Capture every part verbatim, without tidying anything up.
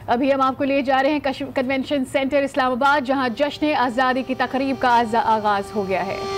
ابھی ہم آپ کو لے جا رہے ہیں کنونشن سینٹر اسلام آباد، جہاں جشن آزادی کی تقریب کا آغاز ہو گیا ہے۔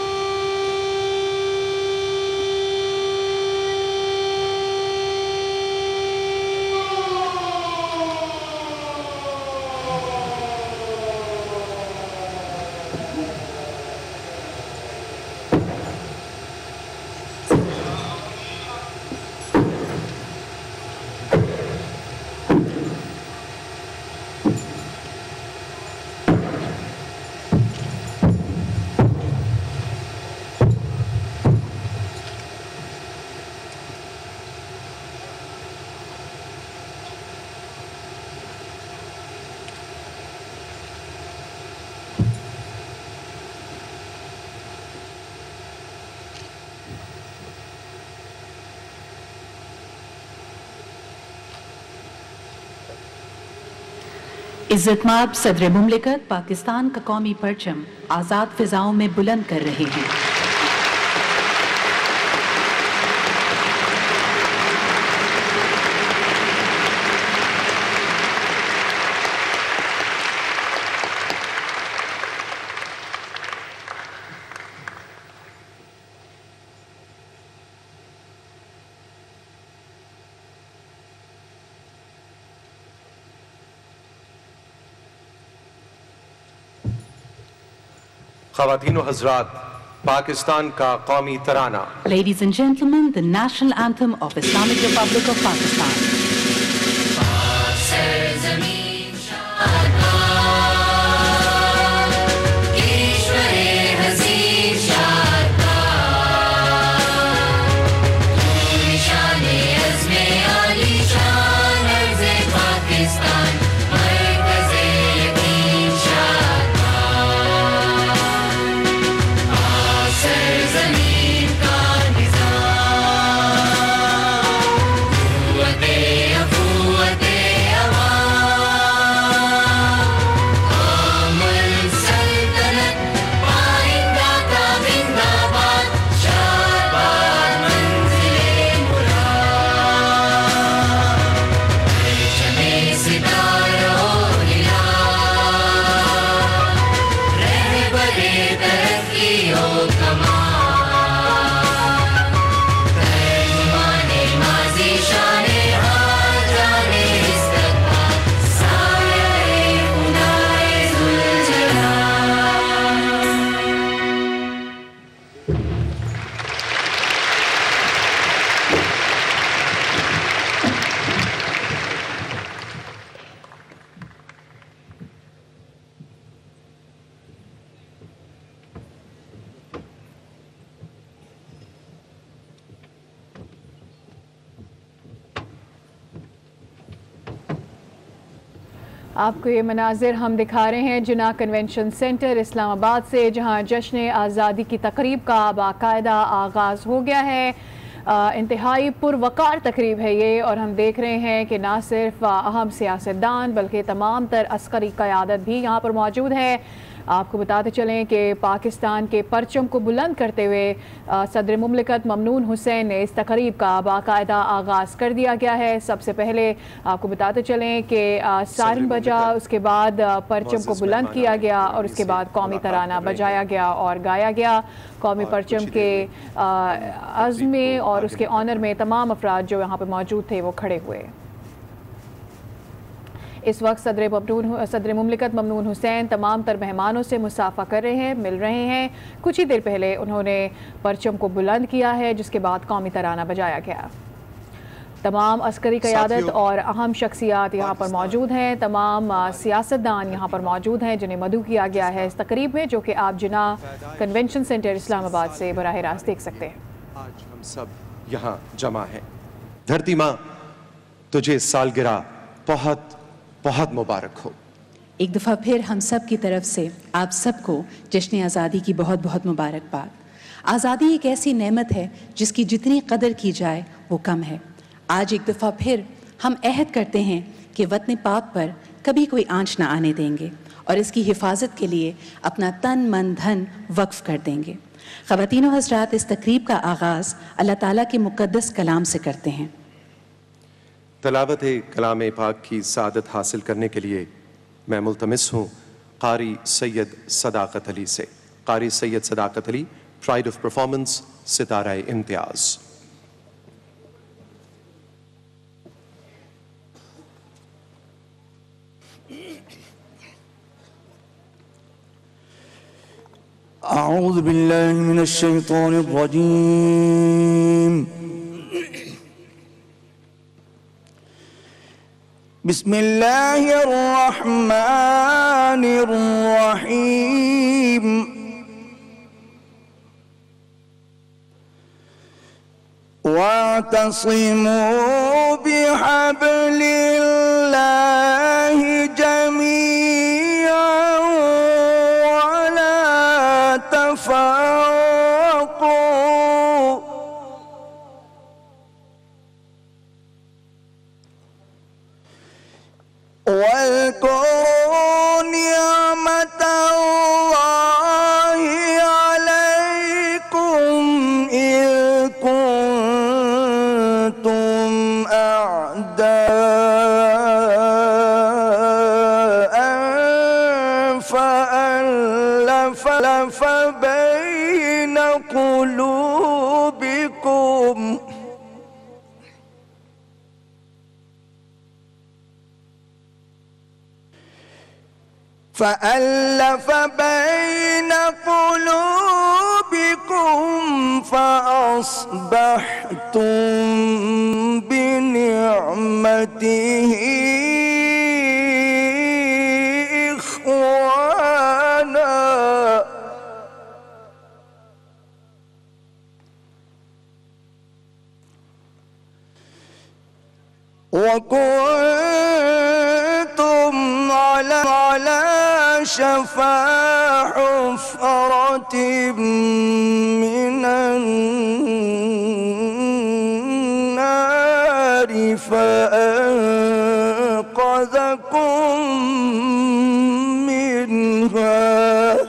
عزت مآب صدر مملکت پاکستان کا قومی پرچم آزاد فضاؤں میں بلند کر رہے ہیں۔ خواتین و حضرات، پاکستان کا قومی ترانہ۔ Ladies and gentlemen, the national anthem of Islamic Republic of Pakistan. آپ کو یہ مناظر ہم دکھا رہے ہیں جناح کنونشن سینٹر اسلام آباد سے، جہاں جشن آزادی کی تقریب کا باقاعدہ آغاز ہو گیا ہے۔ انتہائی پروقار تقریب ہے یہ، اور ہم دیکھ رہے ہیں کہ نہ صرف اہم سیاستدان بلکہ تمام تر عسکری قیادت بھی یہاں پر موجود ہے۔ آپ کو بتاتے چلیں کہ پاکستان کے پرچم کو بلند کرتے ہوئے صدر مملکت ممنون حسین نے اس تقریب کا باقاعدہ آغاز کر دیا گیا ہے۔ سب سے پہلے آپ کو بتاتے چلیں کہ سائرن بجا، اس کے بعد پرچم کو بلند کیا گیا، اور اس کے بعد قومی ترانہ بجایا گیا اور گایا گیا۔ قومی پرچم کے عزم میں اور اس کے آنر میں تمام افراد جو یہاں پہ موجود تھے وہ کھڑے ہوئے۔ اس وقت صدر صدر مملکت ممنون حسین تمام تر مہمانوں سے مصافحہ کر رہے ہیں، مل رہے ہیں۔ کچھ ہی دیر پہلے انہوں نے پرچم کو بلند کیا ہے، جس کے بعد قومی ترانہ بجایا گیا۔ تمام عسکری قیادت اور اہم شخصیات یہاں پر موجود ہیں، تمام سیاستدان یہاں پر موجود ہیں جنہیں مدعو کیا گیا ہے اس تقریب میں، جو کہ آپ جناح کنونشن سینٹر اسلام آباد سے براہ راست دیکھ سکتے ہیں۔ آج ہم سب یہاں جمع ہیں۔ دھرتی ماں، تجھے سالگرہ بہت بہت مبارک ہو۔ ایک دفعہ پھر ہم سب کی طرف سے آپ سب کو جشن آزادی کی بہت بہت مبارکباد۔ آزادی ایک ایسی نعمت ہے جس کی جتنی قدر کی جائے وہ کم ہے۔ آج ایک دفعہ پھر ہم عہد کرتے ہیں کہ وطن پاک پر کبھی کوئی آنچ نہ آنے دیں گے، اور اس کی حفاظت کے لیے اپنا تن من دھن وقف کر دیں گے۔ خواتین و حضرات، اس تقریب کا آغاز اللہ تعالیٰ کے مقدس کلام سے کرتے ہیں۔ تلاوت کلام پاک کی سعادت حاصل کرنے کے لیے میں ملتمس ہوں قاری سید صداقت علی سے. قاری سید صداقت علی، پرائڈ آف پرفارمنس، ستارہ امتیاز. أعوذ بالله من الشيطان الرجيم. بسم الله الرحمن الرحيم. واعتصموا بحبل الله جميعا ولا تفرقوا. واذكروا نعمة الله عليكم إذ كنتم أعداء فألف بين قلوبكم فألف بين قلوبكم فأصبحتم بنعمته إخوانا وكنتم على على شفا حفرة من النار فأنقذكم منها.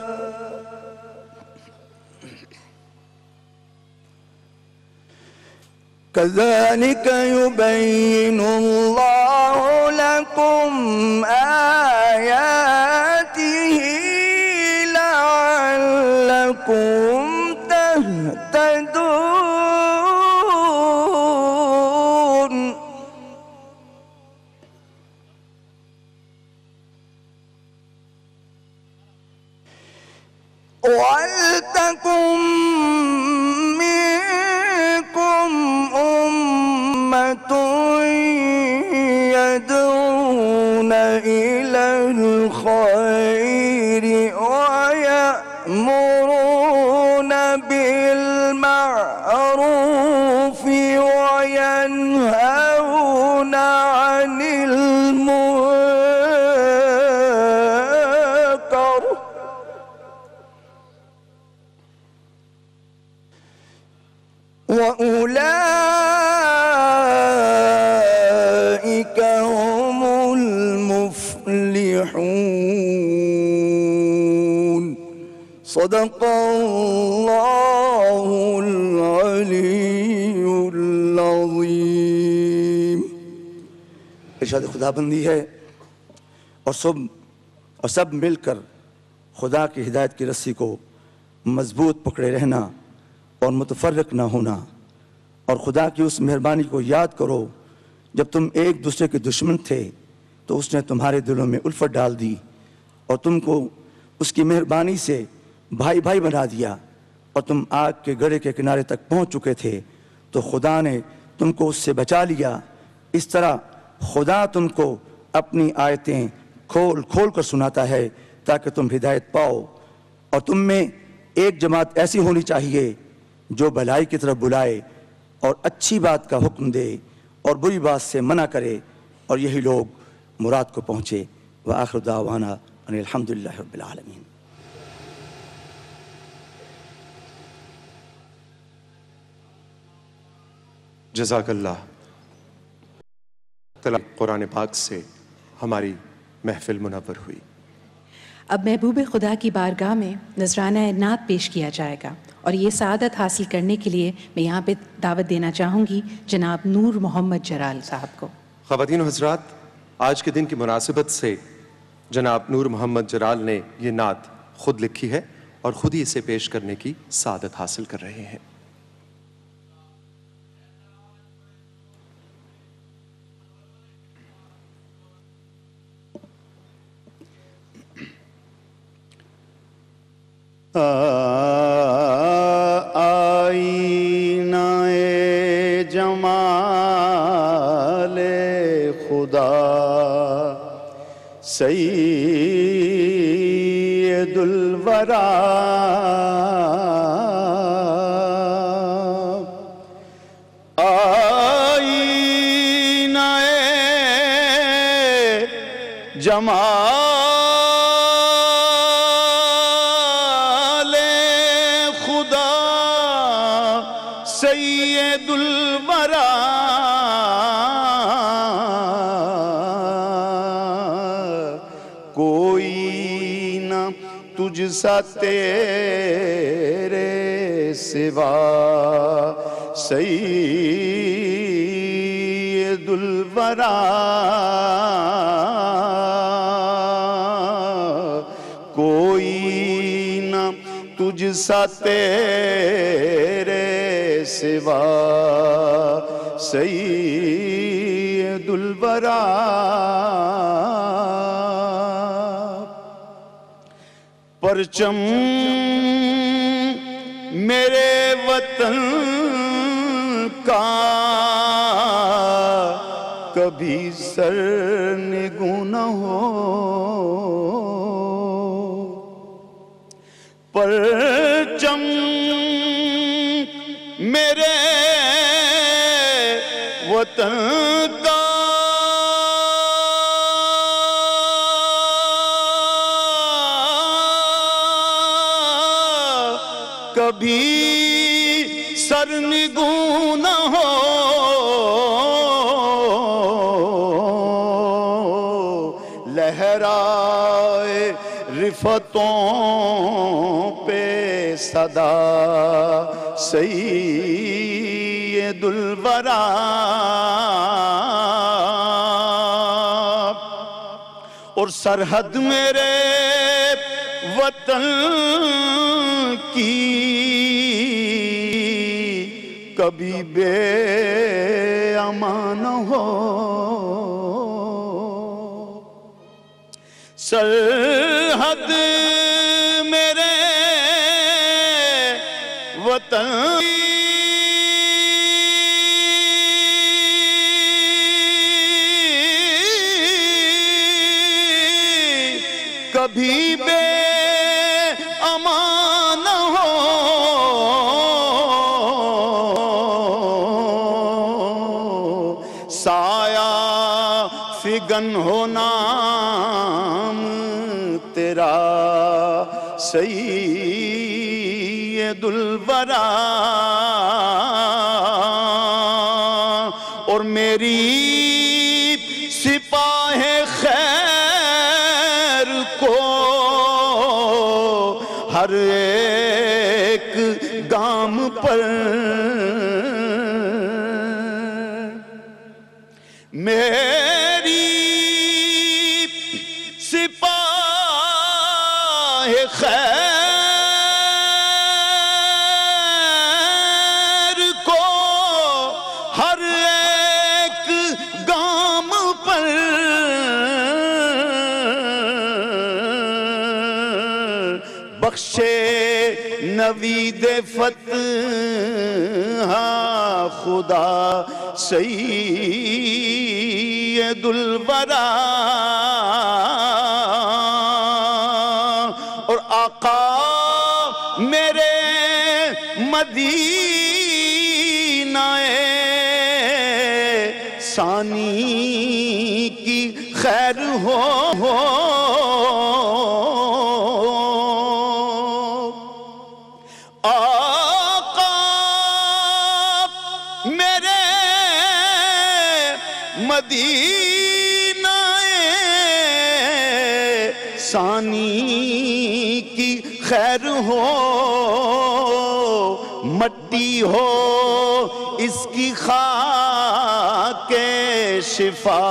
كذلك يبين الله لكم آياته لعلكم تهتدون. ولتكن منكم أمة يدعون إلى الخير ويأمرون بالمعروف وينهون عن المنكر وأولئك هم المفلحون. صدق الله العلي العظيم. ارشاد خدا بندی ہے اور سب اور سب مل کر خدا کی ہدایت کی رسی کو مضبوط پکڑے رہنا اور متفرق نہ ہونا، اور خدا کی اس مہربانی کو یاد کرو جب تم ایک دوسرے کے دشمن تھے تو اس نے تمہارے دلوں میں الفت ڈال دی اور تم کو اس کی مہربانی سے بھائی بھائی بنا دیا، اور تم آگ کے گڑھے کے کنارے تک پہنچ چکے تھے تو خدا نے تم کو اس سے بچا لیا. اس طرح خدا تم کو اپنی آیتیں کھول کھول کر سناتا ہے تاکہ تم ہدایت پاؤ. اور تم میں ایک جماعت ایسی ہونی چاہیے جو بھلائی کی طرف بلائے اور اچھی بات کا حکم دے اور بری بات سے منع کرے، اور یہی لوگ مراد کو پہنچے. وآخر دعوانا ان الحمدللہ رب العالمین. جزاک اللہ. قرآن پاک سے ہماری محفل منور ہوئی. اب محبوب خدا کی بارگاہ میں نذرانہ نعت پیش کیا جائے گا، اور یہ سعادت حاصل کرنے کے لیے میں یہاں پہ دعوت دینا چاہوں گی جناب نور محمد جرال صاحب کو. خواتین و حضرات، آج کے دن کی مناسبت سے جناب نور محمد جلال نے یہ نعت خود لکھی ہے اور خود ہی اسے پیش کرنے کی سعادت حاصل کر رہے ہیں۔ آئینہ جمال خدا سید الورا، آئینہ جمال خدا سید الورا، کوئی نہ تجھ سا تیرے سوا سید الورا، کوئی نہ تجھ سا تیرے سوا سید الورا، پرچم میرے وطن کا کبھی سرنگوں نہ ہو، پرچم میرے وطن کا کبھی سرنگوں نہ ہو، لہرائے رفتوں پہ صدا سید الورا، اور سرحد میرے وطن کی کبھی بے امان ہو، سرحد میرے وطن کبھی بے امان ہو، سایہ فگن ہو نام تیرا سید الورا، اور میری سپاہ خیر کو ہر ایک گام پر میری سپاہ خیر کو ہر ایک گام پر بخشے نوید فتح خدا سید الورا، اور آقا میرے مدینہ ثانی کی خیر ہو، آقا میرے مدینہ ثانی کی خیر ہو، مٹی ہو اس کی خاک شفا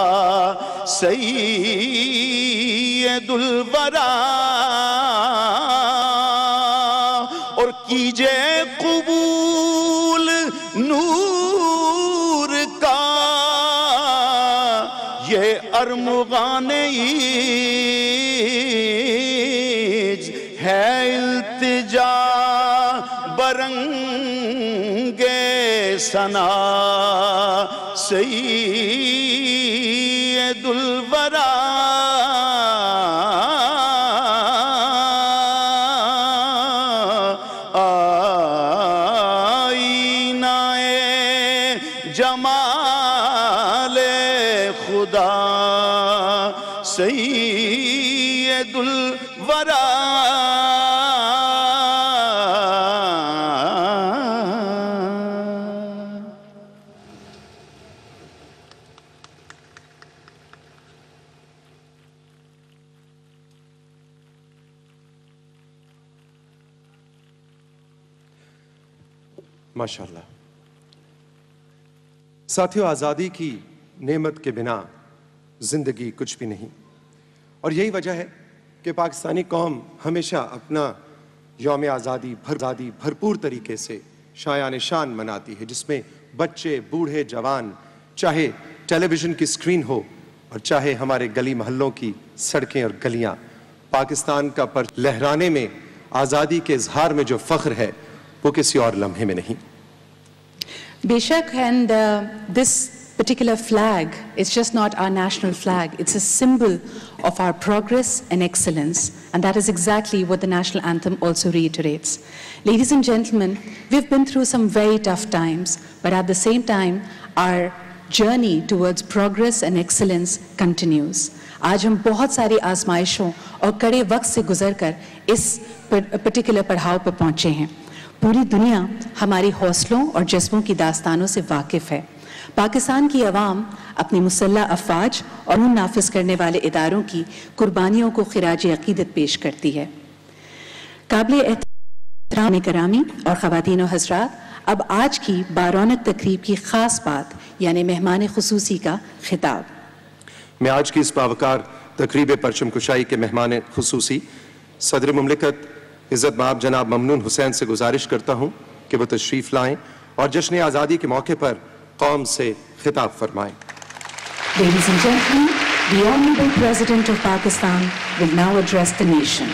سید الورا اور کیجے قبول نور کا یہ ارمغان ایج ہے التجا برنگ ثنا سید الورا آئینہ جمال خدا سید الورا ماشاءاللہ. ساتھیو، آزادی کی نعمت کے بنا زندگی کچھ بھی نہیں، اور یہی وجہ ہے کہ پاکستانی قوم ہمیشہ اپنا یوم آزادی بھر آزادی بھرپور طریقے سے شایان شان مناتی ہے، جس میں بچے، بوڑھے، جوان، چاہے ٹیلی ویژن کی اسکرین ہو اور چاہے ہمارے گلی محلوں کی سڑکیں اور گلیاں، پاکستان کا پر لہرانے میں آزادی کے اظہار میں جو فخر ہے وہ کسی اور لمحے میں نہیں. بے شک. And this particular flag is just not our national flag. It's a symbol of our progress and excellence. And that is exactly what the national anthem also reiterates. Ladies and gentlemen, we've been through some very tough times, but at the same time, our journey towards progress and excellence continues. آج ہم بہت ساری آزمائشوں اور کڑے وقت سے گزر کر اس particular پڑاؤ پر پہنچے ہیں. پوری دنیا ہماری حوصلوں اور جذبوں کی داستانوں سے واقف ہے. پاکستان کی عوام اپنی مسلح افواج اور ان نافذ کرنے والے اداروں کی قربانیوں کو خراج عقیدت پیش کرتی ہے. قابل احترام کرامی اور خواتین و حضرات، اب آج کی بارونق تقریب کی خاص بات یعنی مہمان خصوصی کا خطاب. میں آج کی اس باوقار تقریب پرچم کشائی کے مہمان خصوصی صدر مملکت عزت مآب جناب ممنون حسین سے گزارش کرتا ہوں کہ وہ تشریف لائیں اور جشن آزادی کے موقع پر قوم سے خطاب فرمائیں. Ladies and gentlemen, the Honorable President of Pakistan will now address the nation.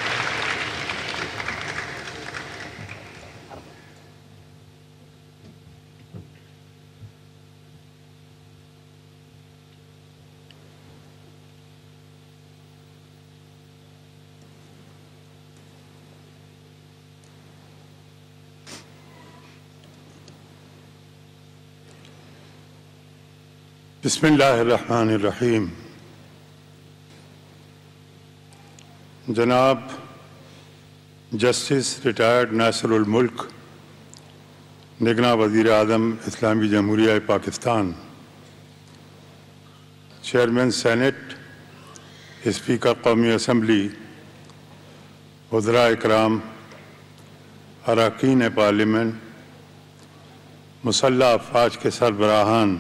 بسم اللہ الرحمن الرحیم. جناب جسٹس ریٹائرڈ ناصر الملک نگراں وزیر اعظم اسلامی جمہوریہ پاکستان، چیئرمین سینٹ، اسپیکر قومی اسمبلی، وزراء اکرام، اراکین پارلیمنٹ، مسلح افواج کے سربراہان،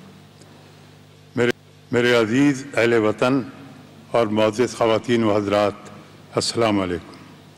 میرے عزیز اہل وطن اور معزز خواتین و حضرات، السلام علیکم.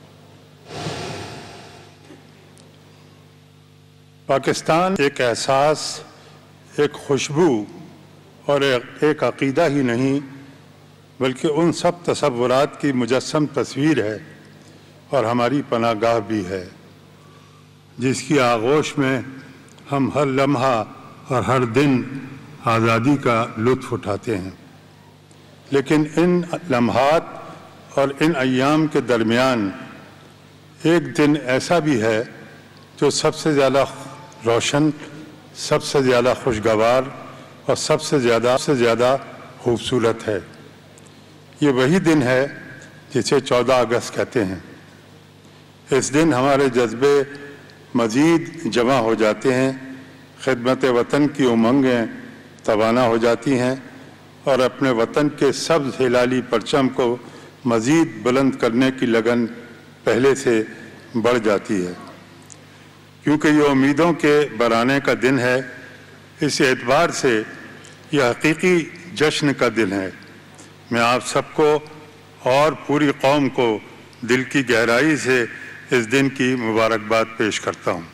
پاکستان ایک احساس، ایک خوشبو اور ایک عقیدہ ہی نہیں بلکہ ان سب تصورات کی مجسم تصویر ہے اور ہماری پناہ گاہ بھی ہے، جس کی آغوش میں ہم ہر لمحہ اور ہر دن آزادی کا لطف اٹھاتے ہیں. لیکن ان لمحات اور ان ایام کے درمیان ایک دن ایسا بھی ہے جو سب سے زیادہ روشن، سب سے زیادہ خوشگوار اور سب سے زیادہ سے زیادہ خوبصورت ہے. یہ وہی دن ہے جسے چودہ اگست کہتے ہیں. اس دن ہمارے جذبے مزید جمع ہو جاتے ہیں، خدمت وطن کی امنگیں توانا ہو جاتی ہیں اور اپنے وطن کے سبز ہلالی پرچم کو مزید بلند کرنے کی لگن پہلے سے بڑھ جاتی ہے. کیونکہ یہ امیدوں کے برانے کا دن ہے، اس اعتبار سے یہ حقیقی جشن کا دن ہے۔ میں آپ سب کو اور پوری قوم کو دل کی گہرائی سے اس دن کی مبارکباد پیش کرتا ہوں۔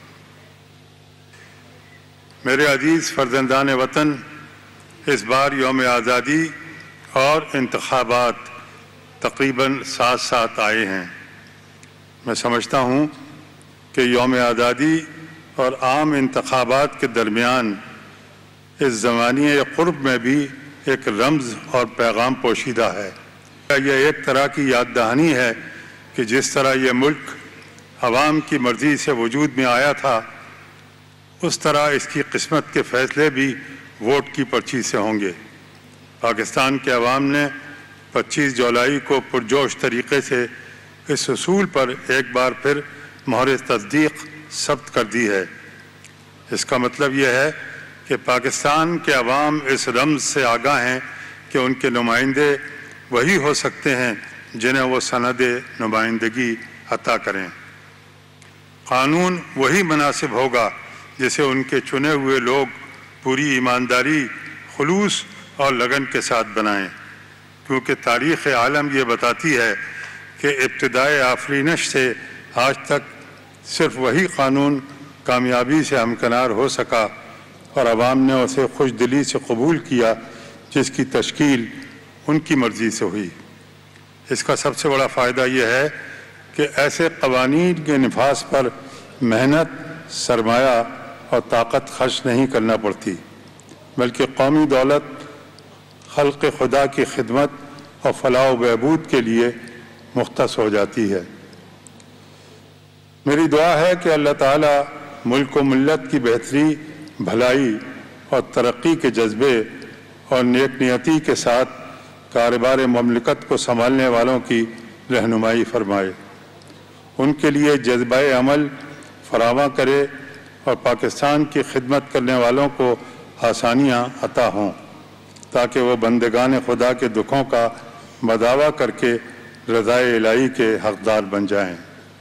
میرے عزیز فرزندان وطن، اس بار یوم آزادی اور انتخابات تقریباً ساتھ ساتھ آئے ہیں۔ میں سمجھتا ہوں کہ یوم آزادی اور عام انتخابات کے درمیان اس زمانی قرب میں بھی ایک رمز اور پیغام پوشیدہ ہے۔ یہ ایک طرح کی یاد دہانی ہے کہ جس طرح یہ ملک عوام کی مرضی سے وجود میں آیا تھا، اس طرح اس کی قسمت کے فیصلے بھی ووٹ کی پرچی سے ہوں گے۔ پاکستان کے عوام نے پچیس جولائی کو پرجوش طریقے سے اس اصول پر ایک بار پھر مہر تصدیق ثبت کر دی ہے۔ اس کا مطلب یہ ہے کہ پاکستان کے عوام اس رمز سے آگاہ ہیں کہ ان کے نمائندے وہی ہو سکتے ہیں جنہیں وہ سند نمائندگی عطا کریں۔ قانون وہی مناسب ہوگا جسے ان کے چنے ہوئے لوگ پوری ایمانداری، خلوص اور لگن کے ساتھ بنائیں، کیونکہ تاریخ عالم یہ بتاتی ہے کہ ابتدائے آفرینش سے آج تک صرف وہی قانون کامیابی سے ہمکنار ہو سکا اور عوام نے اسے خوش دلی سے قبول کیا جس کی تشکیل ان کی مرضی سے ہوئی۔ اس کا سب سے بڑا فائدہ یہ ہے کہ ایسے قوانین کے نفاذ پر محنت، سرمایہ اور طاقت خرچ نہیں کرنا پڑتی، بلکہ قومی دولت خلق خدا کی خدمت اور فلاح و بہبود کے لیے مختص ہو جاتی ہے۔ میری دعا ہے کہ اللہ تعالیٰ ملک و ملت کی بہتری، بھلائی اور ترقی کے جذبے اور نیک نیتی کے ساتھ کاروبار مملکت کو سنبھالنے والوں کی رہنمائی فرمائے، ان کے لیے جذبہ عمل فراواں کرے اور پاکستان کی خدمت کرنے والوں کو آسانیاں عطا ہوں تاکہ وہ بندگان خدا کے دکھوں کا مداوع کر کے رضائے الہی کے حقدار بن جائیں۔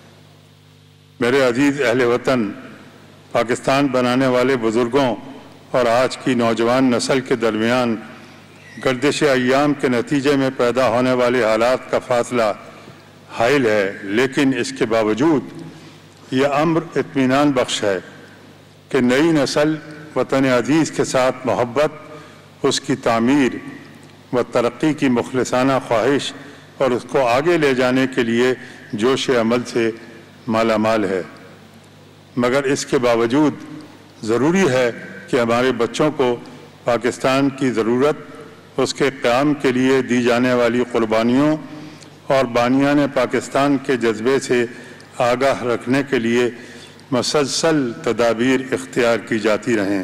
میرے عزیز اہل وطن، پاکستان بنانے والے بزرگوں اور آج کی نوجوان نسل کے درمیان گردش ایام کے نتیجے میں پیدا ہونے والے حالات کا فاصلہ حائل ہے، لیکن اس کے باوجود یہ امر اطمینان بخش ہے کہ نئی نسل وطن عزیز کے ساتھ محبت، اس کی تعمیر و ترقی کی مخلصانہ خواہش اور اس کو آگے لے جانے کے لیے جوش عمل سے مالا مال ہے۔ مگر اس کے باوجود ضروری ہے کہ ہمارے بچوں کو پاکستان کی ضرورت، اس کے قیام کے لیے دی جانے والی قربانیوں اور بانیان پاکستان کے جذبے سے آگاہ رکھنے کے لیے مسلسل تدابیر اختیار کی جاتی رہیں۔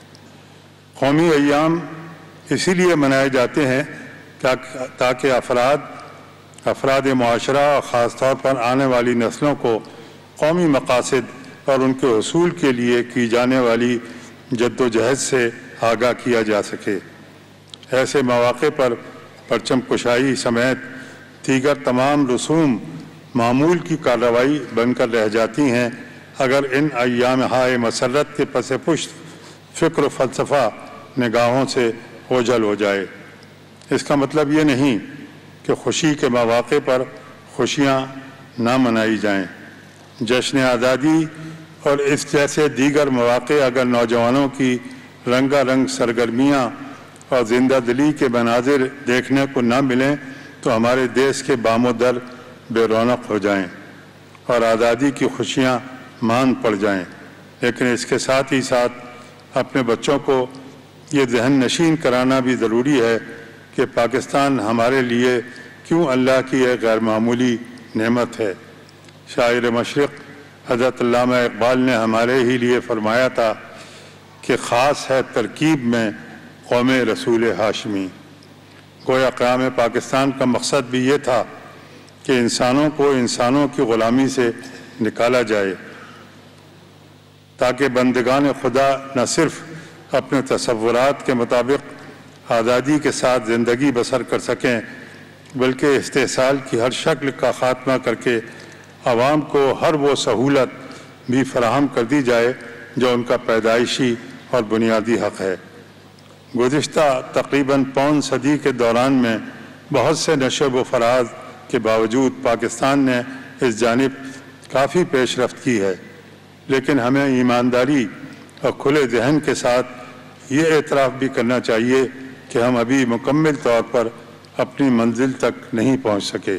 قومی ایام اسی لیے منائے جاتے ہیں تاکہ افراد افراد معاشرہ اور خاص طور پر آنے والی نسلوں کو قومی مقاصد اور ان کے حصول کے لیے کی جانے والی جد و جہد سے آگاہ کیا جا سکے۔ ایسے مواقع پر پرچم کشائی سمیت دیگر تمام رسوم معمول کی کارروائی بن کر رہ جاتی ہیں اگر ان ایام ہائے مسرت کے پس پشت فکر و فلسفہ نگاہوں سے اوجھل ہو جائے۔ اس کا مطلب یہ نہیں کہ خوشی کے مواقع پر خوشیاں نہ منائی جائیں۔ جشن آزادی اور اس جیسے دیگر مواقع اگر نوجوانوں کی رنگا رنگ سرگرمیاں اور زندہ دلی کے مناظر دیکھنے کو نہ ملیں تو ہمارے دیش کے بام و در بے رونق ہو جائیں اور آزادی کی خوشیاں ماند پڑ جائیں۔ لیکن اس کے ساتھ ہی ساتھ اپنے بچوں کو یہ ذہن نشین کرانا بھی ضروری ہے کہ پاکستان ہمارے لیے کیوں اللہ کی ایک غیر معمولی نعمت ہے۔ شاعر مشرق حضرت علامہ اقبال نے ہمارے ہی لیے فرمایا تھا کہ خاص ہے ترکیب میں قوم رسول ہاشمی۔ گویا قیام پاکستان کا مقصد بھی یہ تھا کہ انسانوں کو انسانوں کی غلامی سے نکالا جائے تاکہ بندگان خدا نہ صرف اپنے تصورات کے مطابق آزادی کے ساتھ زندگی بسر کر سکیں بلکہ استحصال کی ہر شکل کا خاتمہ کر کے عوام کو ہر وہ سہولت بھی فراہم کر دی جائے جو ان کا پیدائشی اور بنیادی حق ہے۔ گزشتہ تقریباً پون صدی کے دوران میں بہت سے نشو و فراز کے باوجود پاکستان نے اس جانب کافی پیش رفت کی ہے، لیکن ہمیں ایمانداری اور کھلے ذہن کے ساتھ یہ اعتراف بھی کرنا چاہیے کہ ہم ابھی مکمل طور پر اپنی منزل تک نہیں پہنچ سکے۔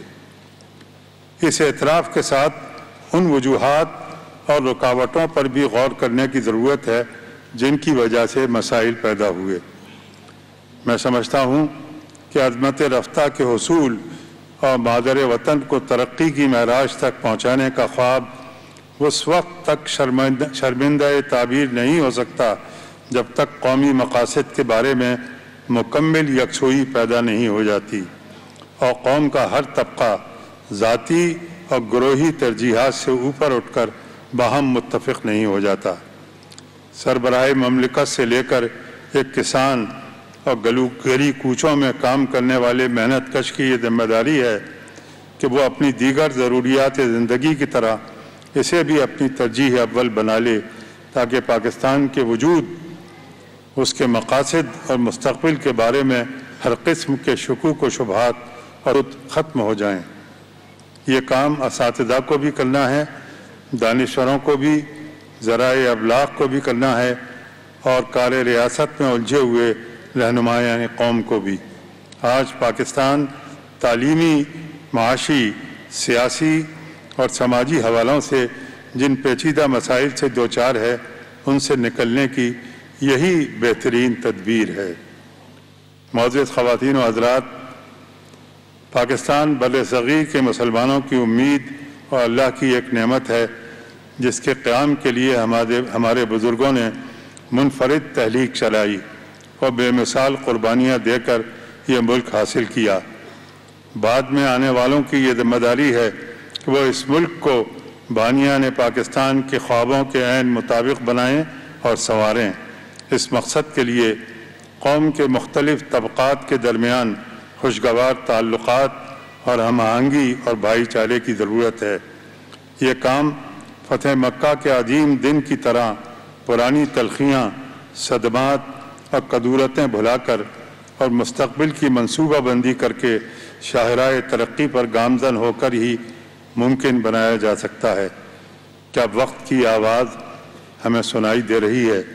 اس اعتراف کے ساتھ ان وجوہات اور رکاوٹوں پر بھی غور کرنے کی ضرورت ہے جن کی وجہ سے مسائل پیدا ہوئے۔ میں سمجھتا ہوں کہ عظمت رفتہ کے حصول اور مادر وطن کو ترقی کی معراج تک پہنچانے کا خواب اس وقت تک شرمندہ شرمندہ تعبیر نہیں ہو سکتا جب تک قومی مقاصد کے بارے میں مکمل یکسوئی پیدا نہیں ہو جاتی اور قوم کا ہر طبقہ ذاتی اور گروہی ترجیحات سے اوپر اٹھ کر باہم متفق نہیں ہو جاتا۔ سربراہ مملکت سے لے کر ایک کسان اور گلو گری کوچوں میں کام کرنے والے محنت کش کی یہ ذمہ داری ہے کہ وہ اپنی دیگر ضروریات زندگی کی طرح اسے بھی اپنی ترجیح اول بنا لے تاکہ پاکستان کے وجود، اس کے مقاصد اور مستقبل کے بارے میں ہر قسم کے شکوک و شبہات اور ختم ہو جائیں۔ یہ کام اساتذہ کو بھی کرنا ہے، دانشوروں کو بھی، ذرائع ابلاغ کو بھی کرنا ہے اور کار ریاست میں الجھے ہوئے رہنمایان قوم کو بھی۔ آج پاکستان تعلیمی، معاشی، سیاسی اور سماجی حوالوں سے جن پیچیدہ مسائل سے دوچار ہے ان سے نکلنے کی یہی بہترین تدبیر ہے۔ معزز خواتین و حضرات، پاکستان بر صغیر کے مسلمانوں کی امید اور اللہ کی ایک نعمت ہے جس کے قیام کے لیے ہمارے ہمارے بزرگوں نے منفرد تحریک چلائی اور بے مثال قربانیاں دے کر یہ ملک حاصل کیا۔ بعد میں آنے والوں کی یہ ذمہ داری ہے کہ وہ اس ملک کو بانیان پاکستان کے خوابوں کے عین مطابق بنائیں اور سنواریں۔ اس مقصد کے لیے قوم کے مختلف طبقات کے درمیان خوشگوار تعلقات اور ہم آہنگی اور بھائی چارے کی ضرورت ہے۔ یہ کام فتح مکہ کے عظیم دن کی طرح پرانی تلخیاں، صدمات اور قدورتیں بھلا کر اور مستقبل کی منصوبہ بندی کر کے شاہراہ ترقی پر گامزن ہو کر ہی ممکن بنایا جا سکتا ہے۔ کیا وقت کی آواز ہمیں سنائی دے رہی ہے؟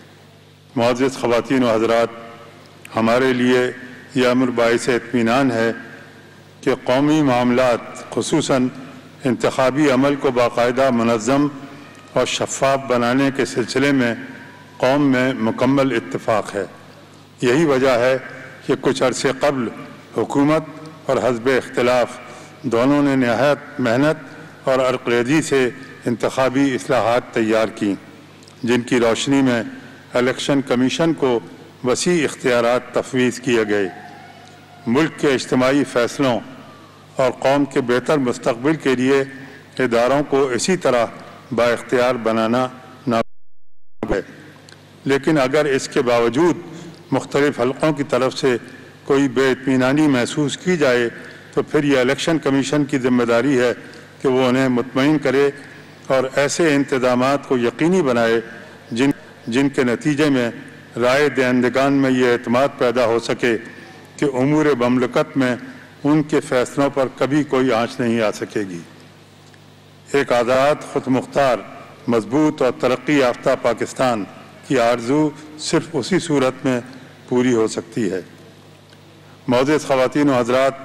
معزز خواتین و حضرات، ہمارے لیے یہ امر باعث اطمینان ہے کہ قومی معاملات خصوصاً انتخابی عمل کو باقاعدہ منظم اور شفاف بنانے کے سلسلے میں قوم میں مکمل اتفاق ہے۔ یہی وجہ ہے کہ کچھ عرصے قبل حکومت اور حزب اختلاف دونوں نے نہایت محنت اور عرقریزی سے انتخابی اصلاحات تیار کیں، جن کی روشنی میں الیکشن کمیشن کو وسیع اختیارات تفویض کیے گئے۔ ملک کے اجتماعی فیصلوں اور قوم کے بہتر مستقبل کے لیے اداروں کو اسی طرح با اختیار بنانا ناممکن ہے، لیکن اگر اس کے باوجود مختلف حلقوں کی طرف سے کوئی بے اطمینانی محسوس کی جائے تو پھر یہ الیکشن کمیشن کی ذمہ داری ہے کہ وہ انہیں مطمئن کرے اور ایسے انتظامات کو یقینی بنائے جن جن کے نتیجے میں رائے دہندگان میں یہ اعتماد پیدا ہو سکے کہ امور مملکت میں ان کے فیصلوں پر کبھی کوئی آنچ نہیں آ سکے گی۔ ایک آزاد، خود مختار، مضبوط اور ترقی یافتہ پاکستان کی آرزو صرف اسی صورت میں پوری ہو سکتی ہے۔ معزز خواتین و حضرات،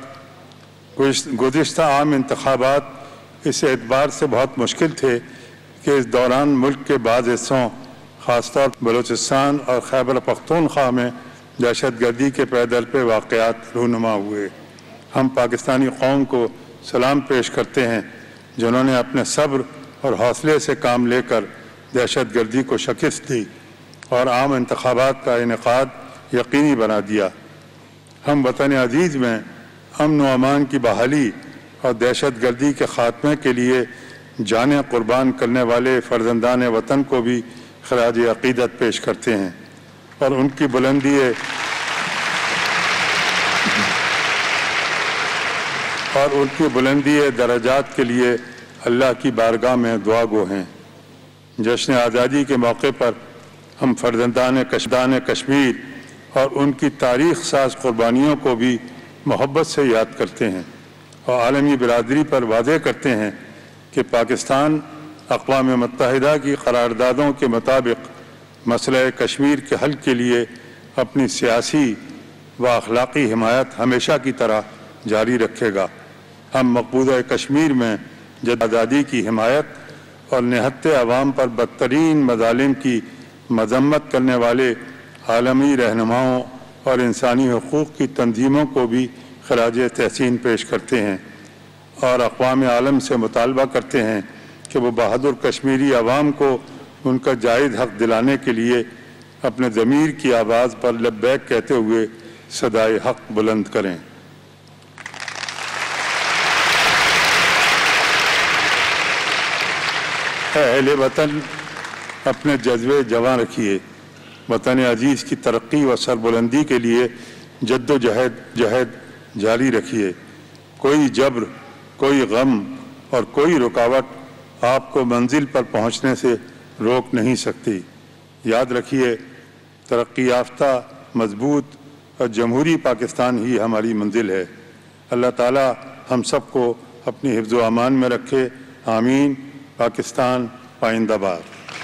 گزشتہ عام انتخابات اس اعتبار سے بہت مشکل تھے کہ اس دوران ملک کے بعض حصوں، خاص طور پر بلوچستان اور خیبر پختونخوا میں دہشت گردی کے پیدل پہ واقعات رونما ہوئے۔ ہم پاکستانی قوم کو سلام پیش کرتے ہیں جنہوں نے اپنے صبر اور حوصلے سے کام لے کر دہشت گردی کو شکست دی اور عام انتخابات کا انعقاد یقینی بنا دیا۔ ہم وطن عزیز میں امن و امان کی بحالی اور دہشت گردی کے خاتمے کے لیے جانیں قربان کرنے والے فرزندان وطن کو بھی خراج عقیدت پیش کرتے ہیں اور ان کی بلندی اور ان کی بلندی درجات کے لیے اللہ کی بارگاہ میں دعا گو ہیں۔ جشن آزادی کے موقع پر ہم فرزندان کشدان کشمیر اور ان کی تاریخ ساز قربانیوں کو بھی محبت سے یاد کرتے ہیں اور عالمی برادری پر واضح کرتے ہیں کہ پاکستان اقوام متحدہ کی قراردادوں کے مطابق مسئلہ کشمیر کے حل کے لیے اپنی سیاسی و اخلاقی حمایت ہمیشہ کی طرح جاری رکھے گا۔ ہم مقبوضہ کشمیر میں جد آزادی کی حمایت اور نہتے عوام پر بدترین مظالم کی مذمت کرنے والے عالمی رہنماؤں اور انسانی حقوق کی تنظیموں کو بھی خراج تحسین پیش کرتے ہیں اور اقوام عالم سے مطالبہ کرتے ہیں کہ وہ بہادر کشمیری عوام کو ان کا جائز حق دلانے کے لیے اپنے ضمیر کی آواز پر لبیک کہتے ہوئے صدائے حق بلند کریں۔ اے اہل وطن، اپنے جذبے جواں رکھیے، وطن عزیز کی ترقی و سربلندی کے لیے جد و جہد جہد جاری رکھیے۔ کوئی جبر، کوئی غم اور کوئی رکاوٹ آپ کو منزل پر پہنچنے سے روک نہیں سکتی۔ یاد رکھیے، ترقی یافتہ، مضبوط اور جمہوری پاکستان ہی ہماری منزل ہے۔ اللہ تعالی ہم سب کو اپنی حفظ و امان میں رکھے۔ آمین۔ پاکستان پائندہ باد۔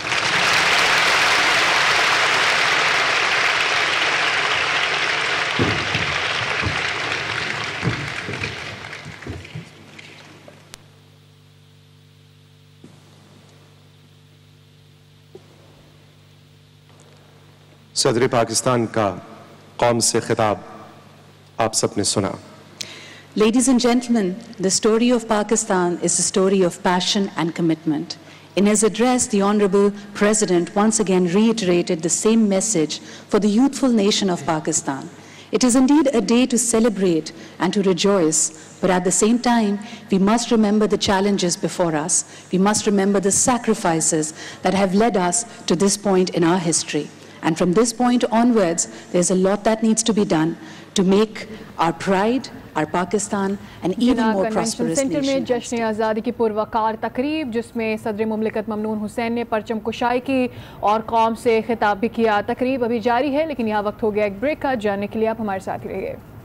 صدر پاکستان کا قوم سے خطاب آپ سب نے سنا۔ Ladies and gentlemen, the story of Pakistan is a story of passion and commitment. In his address, the Honorable President once again reiterated the same message for the youthful nation of Pakistan. It is indeed a day to celebrate and to rejoice, but at the same time, we must remember the challenges before us. We must remember the sacrifices that have led us to this point in our history. And from this point onwards, there's a lot that needs to be done to make our pride, our Pakistan, an even more prosperous centre میں nation. جشن آزادی کی پروقار تقریب، جس میں صدر مملکت ممنون حسین نے پرچم کشائی کی اور قوم سے خطاب بھی کیا۔ تقریب ابھی جاری ہے، لیکن یہاں وقت ہو گیا ایک بریک کا۔ جاننے کے لیے آپ ہمارے ساتھ ہی رہیے۔